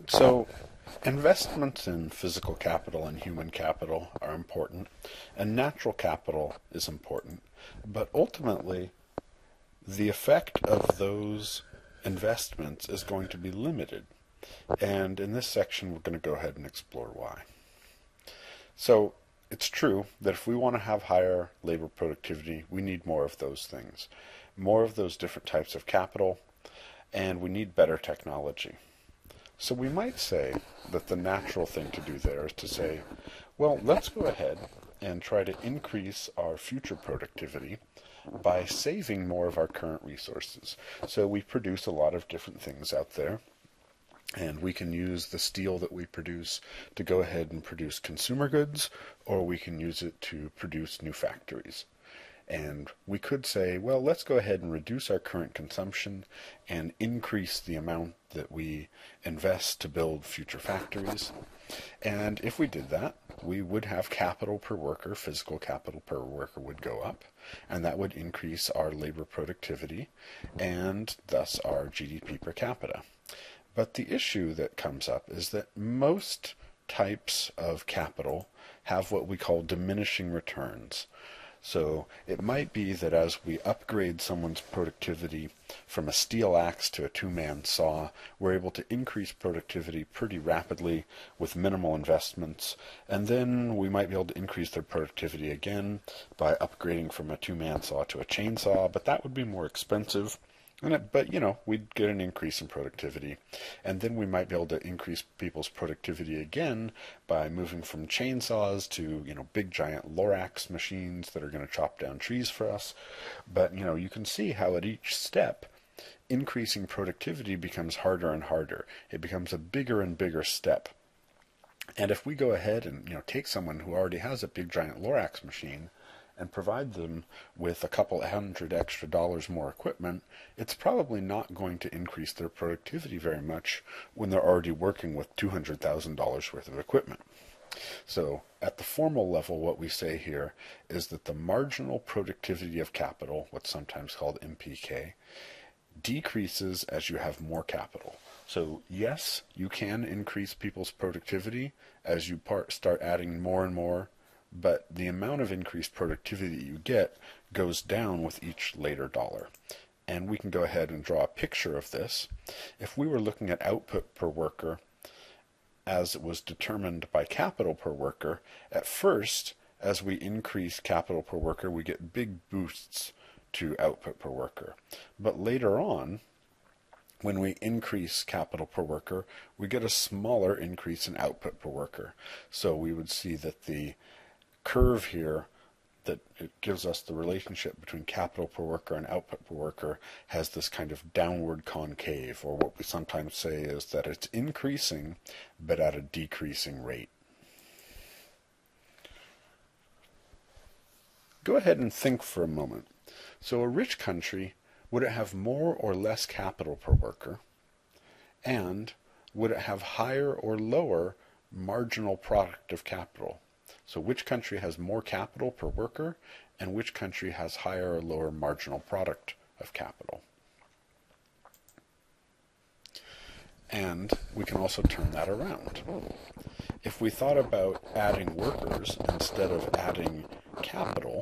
So, investments in physical capital and human capital are important, and natural capital is important. But ultimately, the effect of those investments is going to be limited. And in this section, we're going to go ahead and explore why. So, it's true that if we want to have higher labor productivity, we need more of those things, more of those different types of capital, and we need better technology. So we might say that the natural thing to do there is to say, well, let's go ahead and try to increase our future productivity by saving more of our current resources. So we produce a lot of different things out there, and we can use the steel that we produce to go ahead and produce consumer goods, or we can use it to produce new factories. And we could say, well, let's go ahead and reduce our current consumption and increase the amount that we invest to build future factories. And if we did that, we would have capital per worker, physical capital per worker would go up, and that would increase our labor productivity and thus our GDP per capita. But the issue that comes up is that most types of capital have what we call diminishing returns. So it might be that as we upgrade someone's productivity from a steel axe to a two-man saw, we're able to increase productivity pretty rapidly with minimal investments, and then we might be able to increase their productivity again by upgrading from a two-man saw to a chainsaw, but that would be more expensive. But, we'd get an increase in productivity. And then we might be able to increase people's productivity again by moving from chainsaws to, big giant Lorax machines that are going to chop down trees for us. But, you can see how at each step, increasing productivity becomes harder and harder. It becomes a bigger and bigger step. And if we go ahead and, take someone who already has a big giant Lorax machine and provide them with a couple $100 extra more equipment, it's probably not going to increase their productivity very much when they're already working with $200,000 worth of equipment. So at the formal level, what we say here is that the marginal productivity of capital, what's sometimes called MPK, decreases as you have more capital. So yes, you can increase people's productivity as you start adding more and more, but the amount of increased productivity that you get goes down with each later dollar. And we can go ahead and draw a picture of this. If we were looking at output per worker as it was determined by capital per worker, at first, as we increase capital per worker, we get big boosts to output per worker. But later on, when we increase capital per worker, we get a smaller increase in output per worker. So we would see that the curve here that it gives us the relationship between capital per worker and output per worker has this kind of downward concave, or what we sometimes say is that it's increasing but at a decreasing rate. Go ahead and think for a moment. So a rich country, would it have more or less capital per worker? And would it have higher or lower marginal product of capital? So which country has more capital per worker, and which country has higher or lower marginal product of capital? And we can also turn that around. If we thought about adding workers instead of adding capital,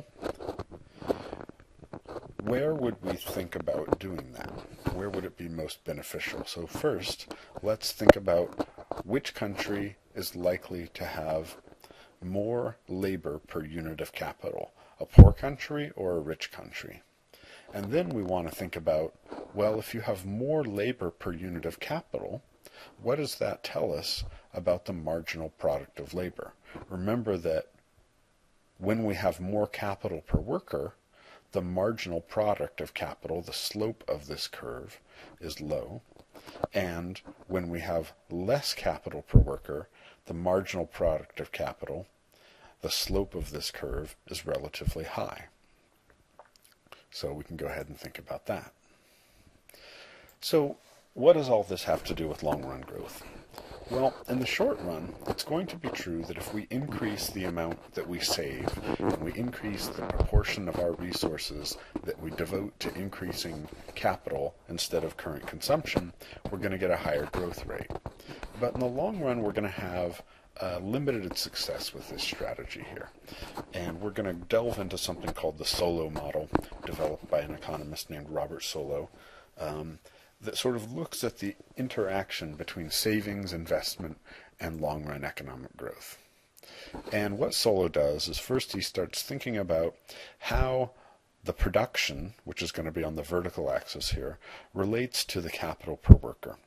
where would we think about doing that? Where would it be most beneficial? So first, let's think about which country is likely to have more labor per unit of capital, a poor country or a rich country. And then we want to think about, well, if you have more labor per unit of capital, what does that tell us about the marginal product of labor? Remember that when we have more capital per worker, the marginal product of capital, the slope of this curve, is low. And when we have less capital per worker, the marginal product of capital, the slope of this curve, is relatively high. So we can go ahead and think about that. So what does all this have to do with long-run growth? Well, in the short run, it's going to be true that if we increase the amount that we save, and we increase the proportion of our resources that we devote to increasing capital instead of current consumption, we're going to get a higher growth rate. But in the long run, we're going to have limited success with this strategy here. And we're going to delve into something called the Solow Model, developed by an economist named Robert Solow, that sort of looks at the interaction between savings, investment, and long-run economic growth. And what Solow does is first he starts thinking about how the production, which is going to be on the vertical axis here, relates to the capital per worker.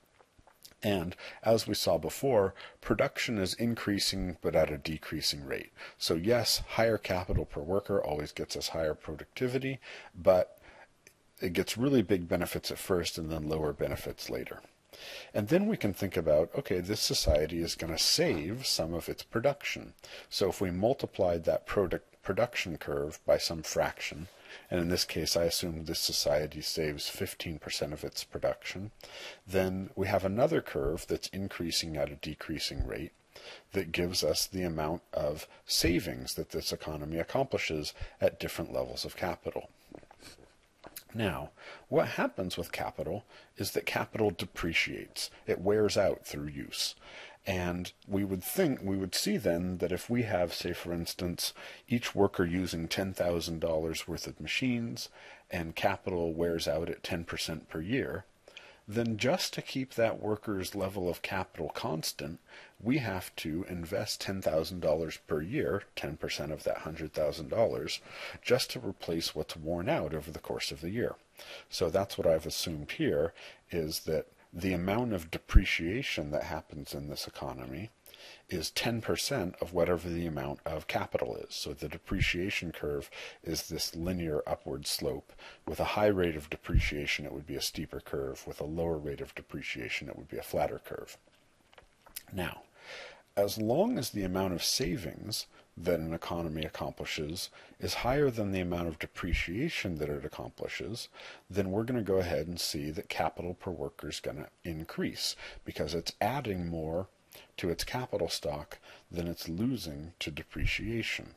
And as we saw before, production is increasing but at a decreasing rate. So yes, higher capital per worker always gets us higher productivity, but it gets really big benefits at first and then lower benefits later. And then we can think about, okay, this society is going to save some of its production. So if we multiplied that production curve by some fraction, and in this case I assume this society saves 15% of its production, then we have another curve that's increasing at a decreasing rate that gives us the amount of savings that this economy accomplishes at different levels of capital. Now, what happens with capital is that capital depreciates. It wears out through use. And we would see then that if we have, say for instance, each worker using $10,000 worth of machines and capital wears out at 10% per year, then just to keep that worker's level of capital constant, we have to invest $10,000 per year, 10% of that $100,000, just to replace what's worn out over the course of the year. So that's what I've assumed here, is that the amount of depreciation that happens in this economy is 10% of whatever the amount of capital is. So the depreciation curve is this linear upward slope. With a high rate of depreciation, it would be a steeper curve. With a lower rate of depreciation, it would be a flatter curve. Now, as long as the amount of savings that an economy accomplishes is higher than the amount of depreciation that it accomplishes, then we're going to go ahead and see that capital per worker is going to increase because it's adding more to its capital stock than it's losing to depreciation.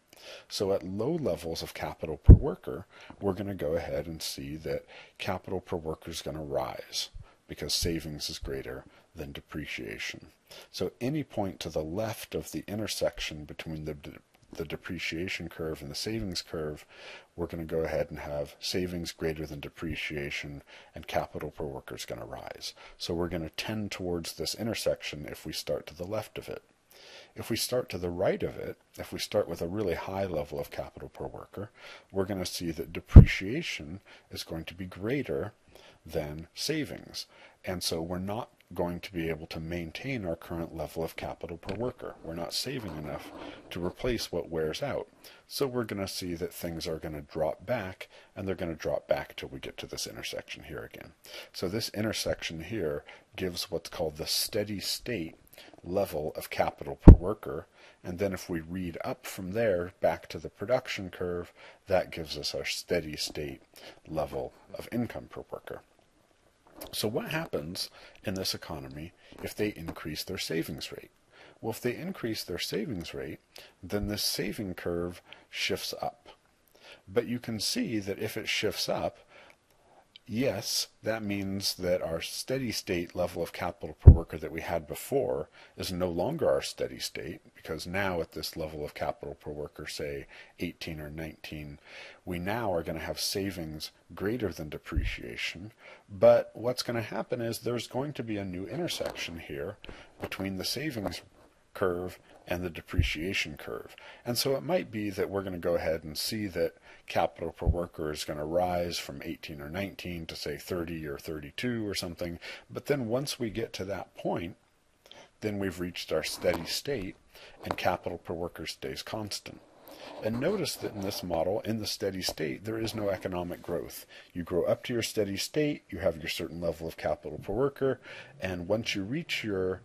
So at low levels of capital per worker, we're going to go ahead and see that capital per worker is going to rise because savings is greater than depreciation. So any point to the left of the intersection between the depreciation curve and the savings curve, we're going to go ahead and have savings greater than depreciation and capital per worker is going to rise. So we're going to tend towards this intersection if we start to the left of it. If we start to the right of it, if we start with a really high level of capital per worker, we're going to see that depreciation is going to be greater than savings. And so we're not going to be able to maintain our current level of capital per worker. We're not saving enough to replace what wears out. So we're going to see that things are going to drop back, and they're going to drop back till we get to this intersection here again. So this intersection here gives what's called the steady state level of capital per worker, and then if we read up from there back to the production curve, that gives us our steady state level of income per worker. So what happens in this economy if they increase their savings rate? Well, if they increase their savings rate, then this saving curve shifts up. But you can see that if it shifts up, yes, that means that our steady state level of capital per worker that we had before is no longer our steady state, because now at this level of capital per worker, say 18 or 19, we now are going to have savings greater than depreciation. But what's going to happen is there's going to be a new intersection here between the savings curve and the depreciation curve. And so it might be that we're going to go ahead and see that capital per worker is going to rise from 18 or 19 to say 30 or 32 or something. But then once we get to that point, then we've reached our steady state and capital per worker stays constant. And notice that in this model, in the steady state, there is no economic growth. You grow up to your steady state, you have your certain level of capital per worker, and once you reach your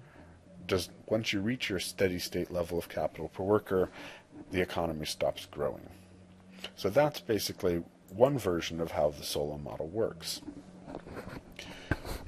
steady state level of capital per worker, the economy stops growing. So that's basically one version of how the Solow model works.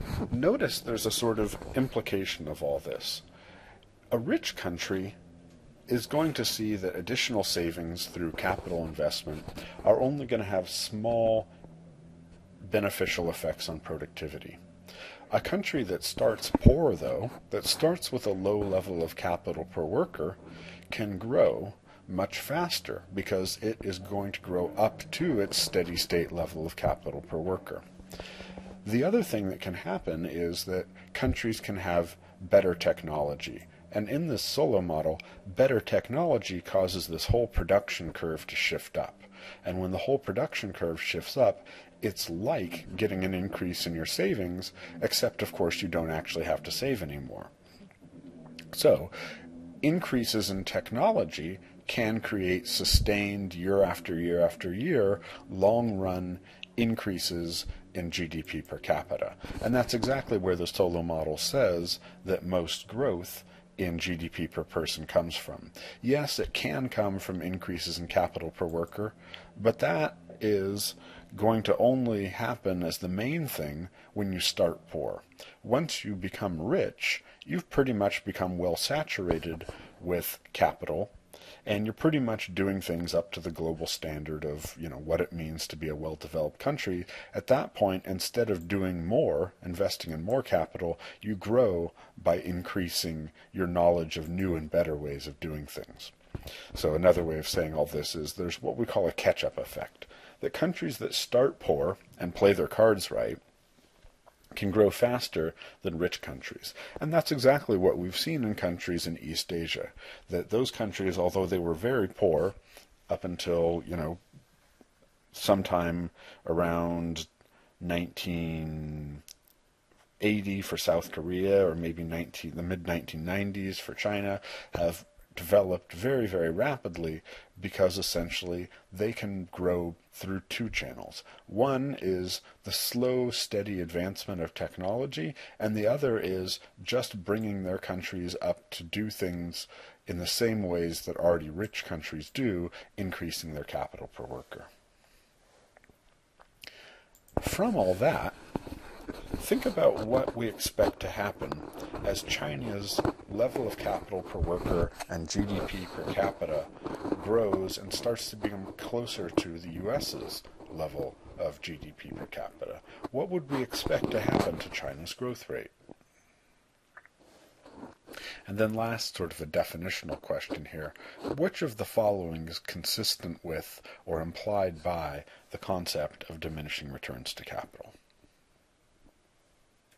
Notice there's a sort of implication of all this. A rich country is going to see that additional savings through capital investment are only going to have small beneficial effects on productivity. A country that starts poor, though, that starts with a low level of capital per worker, can grow much faster because it is going to grow up to its steady state level of capital per worker. The other thing that can happen is that countries can have better technology. And in this Solow model, better technology causes this whole production curve to shift up. And when the whole production curve shifts up, it's like getting an increase in your savings, except of course you don't actually have to save anymore. So, increases in technology can create sustained year after year after year, long-run increases in GDP per capita. And that's exactly where the Solow model says that most growth in GDP per person comes from. Yes, it can come from increases in capital per worker, but that is going to only happen as the main thing when you start poor. Once you become rich, you've pretty much become well saturated with capital, and you're pretty much doing things up to the global standard of, what it means to be a well-developed country. At that point, instead of doing more, investing in more capital, you grow by increasing your knowledge of new and better ways of doing things. So another way of saying all this is there's what we call a catch-up effect. That countries that start poor and play their cards right can grow faster than rich countries. And that's exactly what we've seen in countries in East Asia. That those countries, although they were very poor up until, sometime around 1980 for South Korea, or maybe the mid-1990s for China, have developed very, very rapidly because essentially they can grow through two channels. One is the slow, steady advancement of technology, and the other is just bringing their countries up to do things in the same ways that already rich countries do, increasing their capital per worker. From all that, think about what we expect to happen as China's level of capital per worker and GDP per capita grows and starts to become closer to the US's level of GDP per capita. What would we expect to happen to China's growth rate? And then last, sort of a definitional question here. Which of the following is consistent with or implied by the concept of diminishing returns to capital?